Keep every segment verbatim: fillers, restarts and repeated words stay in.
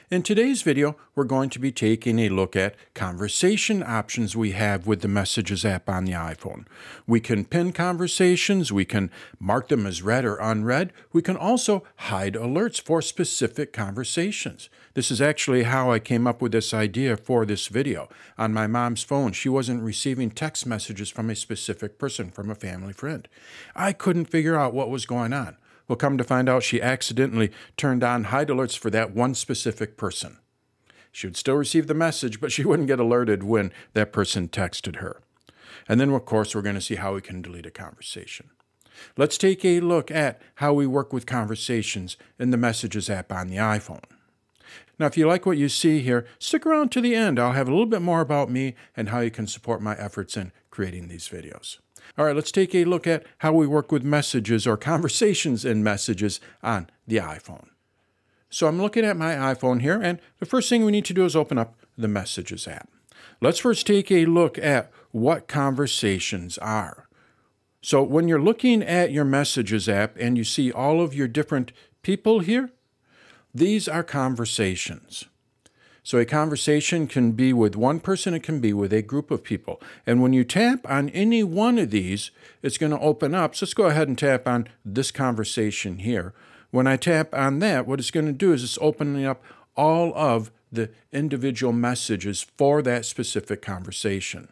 In today's video, we're going to be taking a look at conversation options we have with the Messages app on the iPhone. We can pin conversations, we can mark them as read or unread, we can also hide alerts for specific conversations. This is actually how I came up with this idea for this video. On my mom's phone, she wasn't receiving text messages from a specific person, from a family friend. I couldn't figure out what was going on. Well, come to find out, she accidentally turned on hide alerts for that one specific person. She would still receive the message, but she wouldn't get alerted when that person texted her. And then, of course, we're going to see how we can delete a conversation. Let's take a look at how we work with conversations in the Messages app on the iPhone. Now, if you like what you see here, stick around to the end. I'll have a little bit more about me and how you can support my efforts in creating these videos. All right, let's take a look at how we work with messages or conversations in Messages on the iPhone. So I'm looking at my iPhone here, and the first thing we need to do is open up the Messages app. Let's first take a look at what conversations are. So when you're looking at your Messages app and you see all of your different people here, these are conversations. So a conversation can be with one person, it can be with a group of people. And when you tap on any one of these, it's going to open up. So let's go ahead and tap on this conversation here. When I tap on that, what it's going to do is it's opening up all of the individual messages for that specific conversation.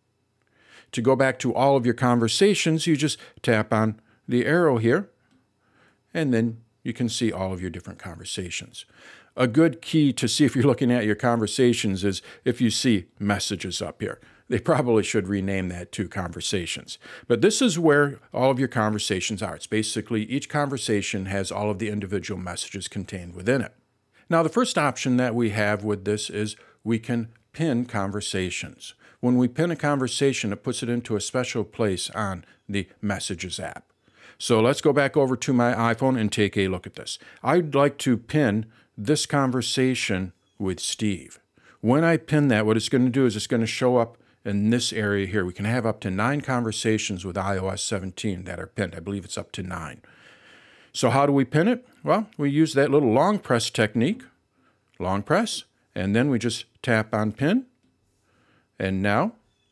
To go back to all of your conversations, you just tap on the arrow here, and then you can see all of your different conversations. A good key to see if you're looking at your conversations is if you see messages up here. They probably should rename that to conversations. But this is where all of your conversations are. It's basically each conversation has all of the individual messages contained within it. Now, the first option that we have with this is we can pin conversations. When we pin a conversation, it puts it into a special place on the Messages app. So let's go back over to my iPhone and take a look at this. I'd like to pin this conversation with Steve. When I pin that, what it's going to do is it's going to show up in this area here. We can have up to nine conversations with i O S seventeen that are pinned. I believe it's up to nine. So how do we pin it? Well, we use that little long press technique, long press, and then we just tap on pin. And now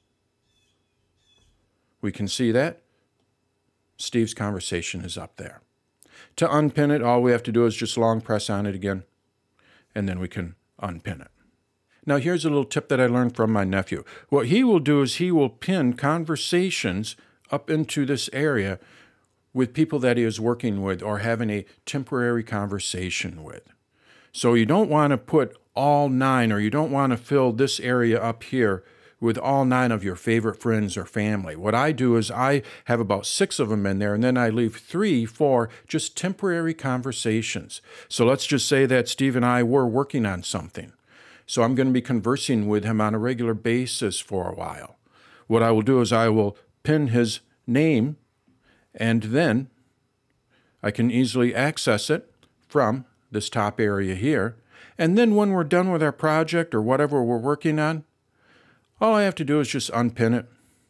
we can see that Steve's conversation is up there. To unpin it, all we have to do is just long press on it again, and then we can unpin it. Now, here's a little tip that I learned from my nephew. What he will do is he will pin conversations up into this area with people that he is working with or having a temporary conversation with. So you don't want to put all nine, or you don't want to fill this area up here with all nine of your favorite friends or family. What I do is I have about six of them in there, and then I leave three for just temporary conversations. So let's just say that Steve and I were working on something. So I'm going to be conversing with him on a regular basis for a while. What I will do is I will pin his name, and then I can easily access it from this top area here. And then when we're done with our project or whatever we're working on, all I have to do is just unpin it,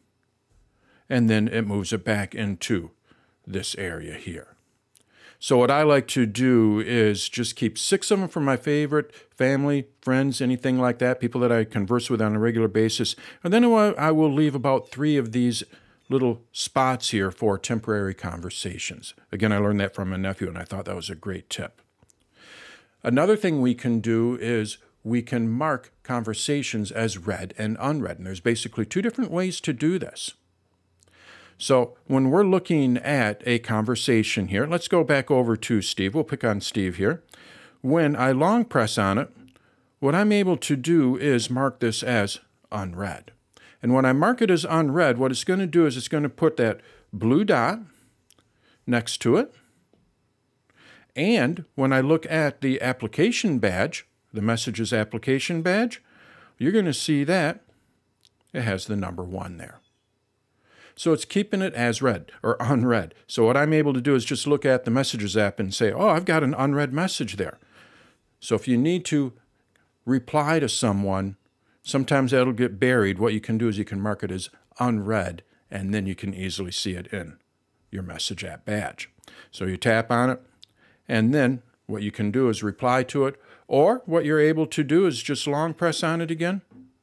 and then it moves it back into this area here. So what I like to do is just keep six of them for my favorite family, friends, anything like that, people that I converse with on a regular basis. And then I will leave about three of these little spots here for temporary conversations. Again, I learned that from a nephew, and I thought that was a great tip. Another thing we can do is we can mark conversations as read and unread. And there's basically two different ways to do this. So when we're looking at a conversation here, let's go back over to Steve. We'll pick on Steve here. When I long press on it, what I'm able to do is mark this as unread. And when I mark it as unread, what it's going to do is it's going to put that blue dot next to it. And when I look at the application badge, the Messages application badge, you're going to see that it has the number one there. So it's keeping it as read or unread. So what I'm able to do is just look at the Messages app and say, oh, I've got an unread message there. So if you need to reply to someone, sometimes that'll get buried. What you can do is you can mark it as unread, and then you can easily see it in your Message app badge. So you tap on it, and then what you can do is reply to it, Or what you're able to do is just long press on it again.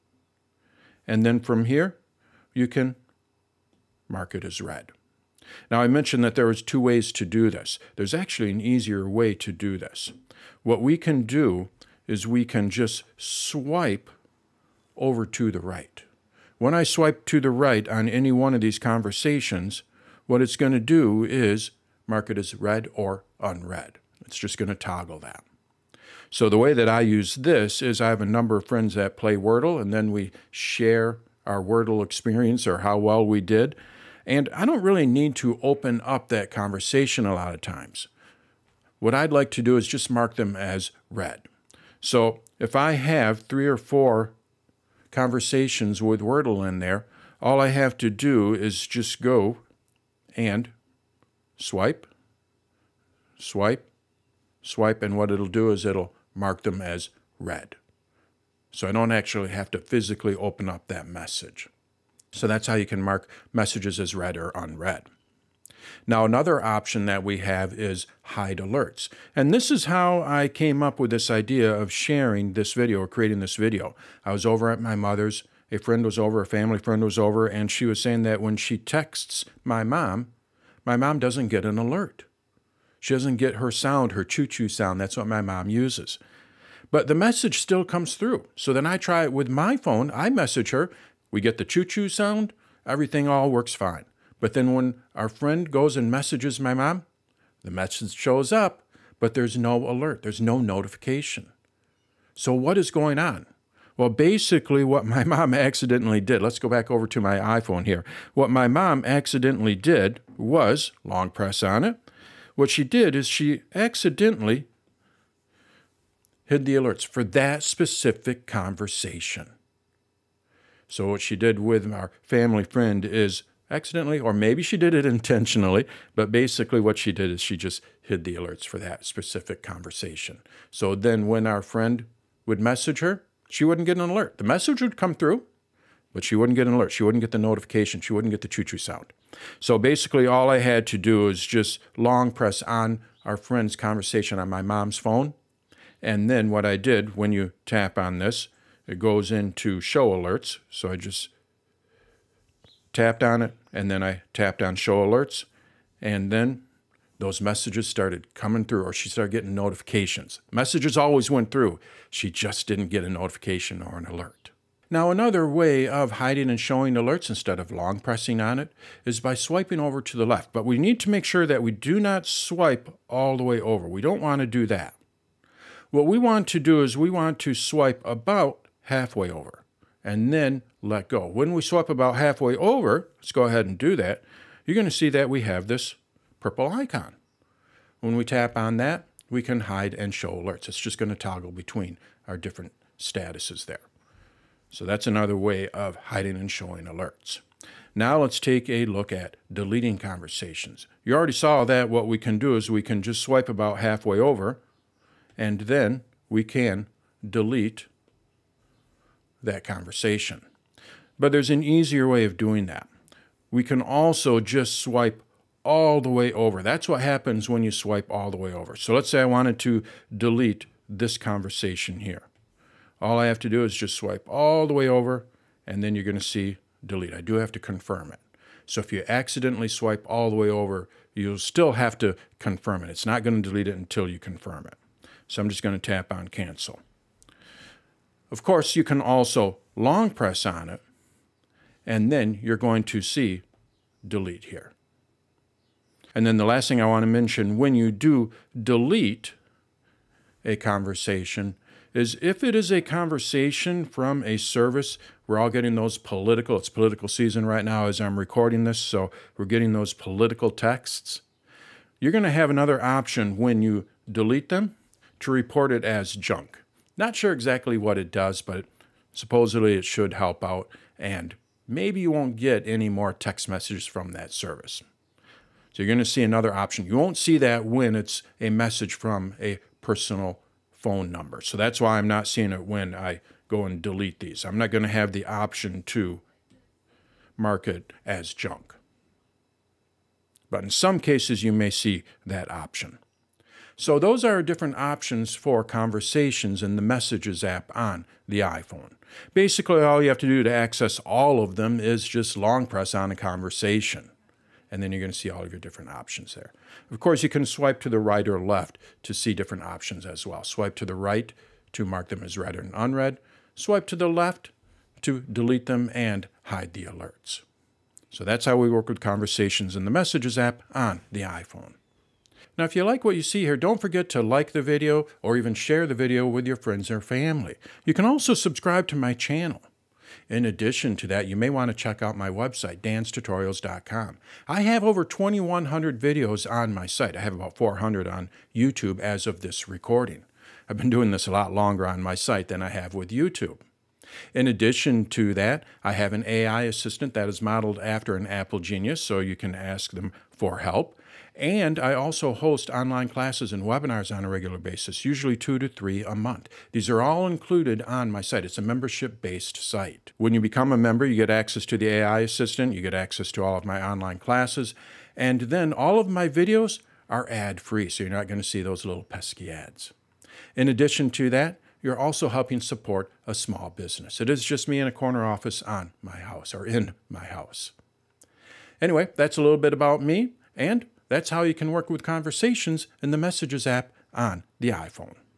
And then from here, you can mark it as read. Now, I mentioned that there was two ways to do this. There's actually an easier way to do this. What we can do is we can just swipe over to the right. When I swipe to the right on any one of these conversations, what it's going to do is mark it as read or unread. It's just going to toggle that. So the way that I use this is I have a number of friends that play Wordle, and then we share our Wordle experience or how well we did. And I don't really need to open up that conversation a lot of times. What I'd like to do is just mark them as read. So if I have three or four conversations with Wordle in there, all I have to do is just go and swipe, swipe, swipe, and what it'll do is it'll mark them as read. So I don't actually have to physically open up that message. So that's how you can mark messages as read or unread. Now, another option that we have is hide alerts. And this is how I came up with this idea of sharing this video or creating this video. I was over at my mother's, a friend was over, a family friend was over, and she was saying that when she texts my mom, my mom doesn't get an alert. She doesn't get her sound, her choo-choo sound. That's what my mom uses. But the message still comes through. So then I try it with my phone. I message her. We get the choo-choo sound. Everything all works fine. But then when our friend goes and messages my mom, the message shows up, but there's no alert. There's no notification. So what is going on? Well, basically what my mom accidentally did, let's go back over to my iPhone here. What my mom accidentally did was, long press on it, what she did is she accidentally hid the alerts for that specific conversation. So what she did with our family friend is accidentally, or maybe she did it intentionally, but basically what she did is she just hid the alerts for that specific conversation. So then when our friend would message her, she wouldn't get an alert. The message would come through, but she wouldn't get an alert. She wouldn't get the notification. She wouldn't get the choo-choo sound. So basically all I had to do is just long press on our friend's conversation on my mom's phone. And then what I did, when you tap on this, it goes into show alerts. So I just tapped on it, and then I tapped on show alerts, and then those messages started coming through, or she started getting notifications. Messages always went through. She just didn't get a notification or an alert. Now, another way of hiding and showing alerts instead of long pressing on it is by swiping over to the left. But we need to make sure that we do not swipe all the way over. We don't want to do that. What we want to do is we want to swipe about halfway over and then let go. When we swipe about halfway over, let's go ahead and do that, you're going to see that we have this purple icon. When we tap on that, we can hide and show alerts. It's just going to toggle between our different statuses there. So that's another way of hiding and showing alerts. Now let's take a look at deleting conversations. You already saw that what we can do is we can just swipe about halfway over, and then we can delete that conversation. But there's an easier way of doing that. We can also just swipe all the way over. That's what happens when you swipe all the way over. So let's say I wanted to delete this conversation here. All I have to do is just swipe all the way over, and then you're going to see delete. I do have to confirm it. So if you accidentally swipe all the way over, you'll still have to confirm it. It's not going to delete it until you confirm it. So I'm just going to tap on cancel. Of course, you can also long press on it, and then you're going to see delete here. And then the last thing I want to mention, when you do delete a conversation, is if it is a conversation from a service, we're all getting those political, it's political season right now as I'm recording this, so we're getting those political texts. You're going to have another option when you delete them to report it as junk. Not sure exactly what it does, but supposedly it should help out, and maybe you won't get any more text messages from that service. So you're going to see another option. You won't see that when it's a message from a personal phone number. So that's why I'm not seeing it when I go and delete these. I'm not going to have the option to mark it as junk. But in some cases, you may see that option. So those are different options for conversations in the Messages app on the iPhone. Basically, all you have to do to access all of them is just long press on a conversation. And then you're going to see all of your different options there. Of course, you can swipe to the right or left to see different options as well. Swipe to the right to mark them as read and unread. Swipe to the left to delete them and hide the alerts. So that's how we work with conversations in the Messages app on the iPhone. Now, if you like what you see here, don't forget to like the video or even share the video with your friends or family. You can also subscribe to my channel. In addition to that, you may want to check out my website, dans tutorials dot com. I have over twenty-one hundred videos on my site. I have about four hundred on YouTube as of this recording. I've been doing this a lot longer on my site than I have with YouTube. In addition to that, I have an A I assistant that is modeled after an Apple Genius, so you can ask them for help. And I also host online classes and webinars on a regular basis, usually two to three a month. These are all included on my site. It's a membership-based site. When you become a member, you get access to the A I assistant, you get access to all of my online classes, and then all of my videos are ad-free, so you're not going to see those little pesky ads. In addition to that, you're also helping support a small business. It is just me in a corner office on my house, or in my house. Anyway, that's a little bit about me, and that's how you can work with conversations in the Messages app on the iPhone.